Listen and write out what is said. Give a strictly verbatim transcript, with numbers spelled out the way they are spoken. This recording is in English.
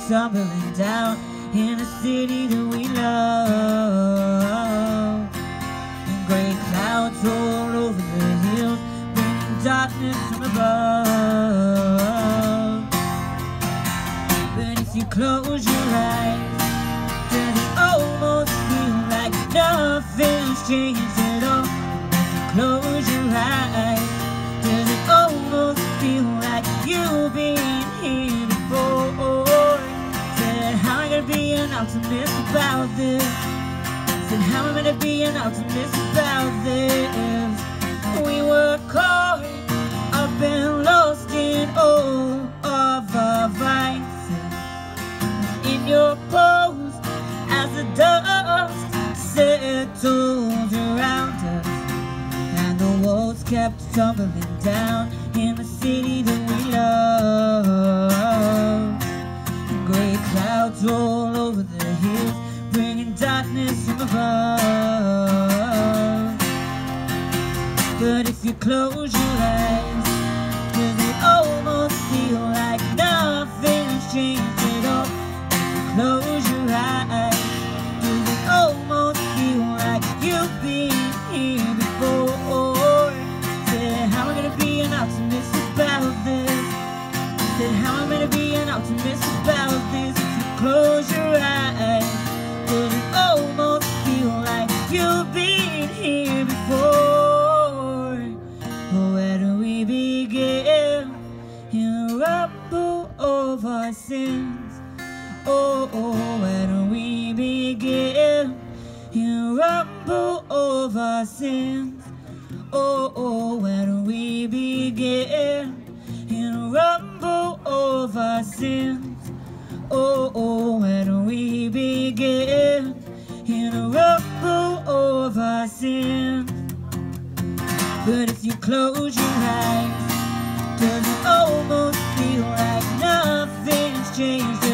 tumbling down in a city that we love. And gray clouds roll over the hills, bringing darkness from above. But if you close your eyes, does it almost feel like nothing's changed at all? If you close your eyes, does it almost feel like you've been here before? Said, how am I gonna be an optimist about this? Said, how am I gonna be an optimist about this? We were caught up and lost in all of our vices. In your pose, as the dust settled around us, and the walls kept tumbling down in the city that we love. Gray clouds roll over the hills, bringing darkness from above. But if you close your eyes, does it almost feel like nothing's changed at all? If you close your eyes, does it almost feel like you've been here before? Said, how am I gonna be an optimist about this? Said, how am I gonna be an optimist about this? If you close your eyes, does it almost feel like you've been here before? Where do we begin? In rumble of our sins. Oh, oh, where do we begin? In rumble of our sins. Oh, oh, where do we begin? In rumble of our sins. Oh, oh, where do we begin? In a rumble of our sins. But if you close your eyes, does it almost feel like nothing's changed?